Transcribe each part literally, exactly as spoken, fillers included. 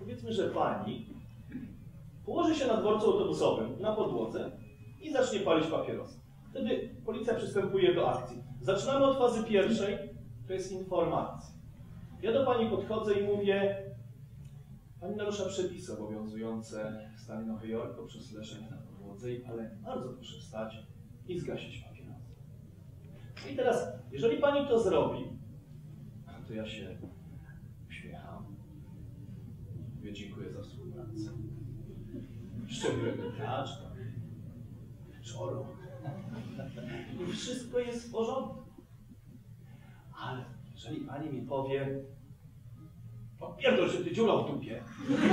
Powiedzmy, że pani położy się na dworcu autobusowym, na podłodze i zacznie palić papierosy. Wtedy policja przystępuje do akcji. Zaczynamy od fazy pierwszej, to jest informacja. Ja do pani podchodzę i mówię, pani narusza przepisy obowiązujące w stanie Nowy Jork poprzez leżenie na podłodze, ale bardzo proszę wstać i zgasić papierosy. I teraz, jeżeli pani to zrobi, to ja się uśmiecham. Mówię, dziękuję za współpracę. Szczególnego teatrze, wieczoru. I wszystko jest w porządku. Ale jeżeli pani mi powie, popierdol się ty dziula w dupie,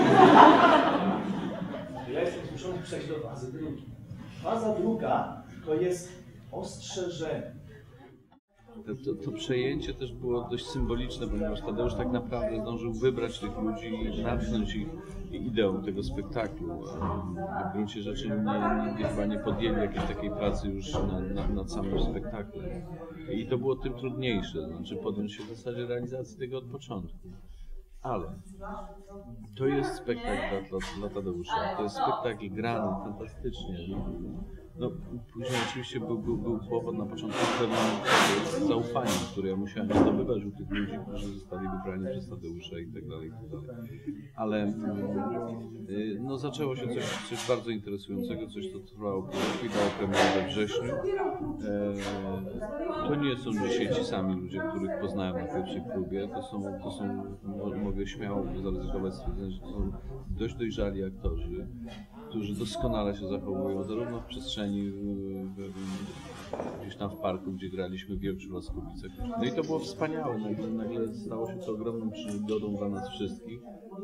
to ja jestem zmuszony przejść do fazy drugiej. Faza druga to jest ostrzeżenie. To, to, to przejęcie też było dość symboliczne, ponieważ Tadeusz tak naprawdę zdążył wybrać tych ludzi i natchnąć ich ideą tego spektaklu. W gruncie rzeczy nie, nie, chyba nie podjęli jakiejś takiej pracy już na, na, nad samym spektaklem. I to było tym trudniejsze, znaczy podjąć się w zasadzie realizacji tego od początku. Ale to jest spektakl dla, dla Tadeusza, to jest spektakl grany fantastycznie. No, później oczywiście był, był, był kłopot na początku z pewnym zaufaniem, które ja musiałem zdobywać u tych ludzi, którzy zostali wybrani przez Tadeusza i tak dalej, i tak dalej. Ale no, zaczęło się coś, coś bardzo interesującego, coś co trwało pół roku i dało premierę we wrześniu. E, to nie są dzisiaj ci sami ludzie, których poznałem na pierwszej próbie, to są, to są mogę śmiało zaryzykować stwierdzenie, że to są dość dojrzali aktorzy, którzy doskonale się zachowują, zarówno w przestrzeni w, w, gdzieś tam w parku, gdzie graliśmy w Wielczu Laskowicach. No i to było wspaniałe, nagle, nagle stało się to ogromną przygodą dla nas wszystkich.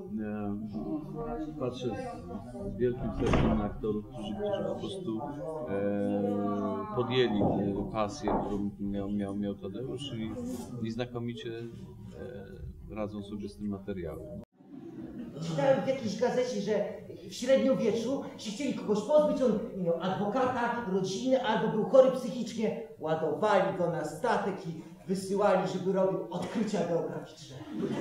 Patrzę z, z wielkim sercem na aktorów, którzy, którzy po prostu e, podjęli pasję, którą miał, miał, miał Tadeusz i, i znakomicie e, radzą sobie z tym materiałem. Czytałem w jakiejś gazecie, że w średniowieczu, jeśli chcieli kogoś pozbyć, on miał adwokata, rodzinę, albo był chory psychicznie, ładowali go na statek i wysyłali, żeby robił odkrycia geograficzne.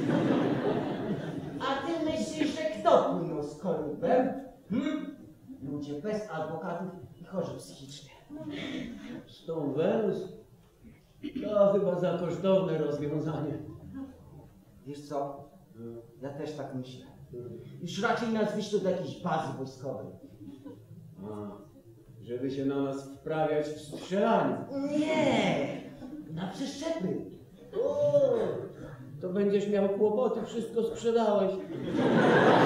A ty myślisz, że kto płynął z Kolumbem? Hmm? Ludzie bez adwokatów i chorzy psychicznie. Z tą Wenus to chyba za kosztowne rozwiązanie. Wiesz co? Ja też tak myślę. Już raczej nas wyślą do jakiejś bazy wojskowej. A, żeby się na nas wprawiać w strzelaniu. Nie! Na przeszczepy. O, to będziesz miał kłopoty, wszystko sprzedałeś.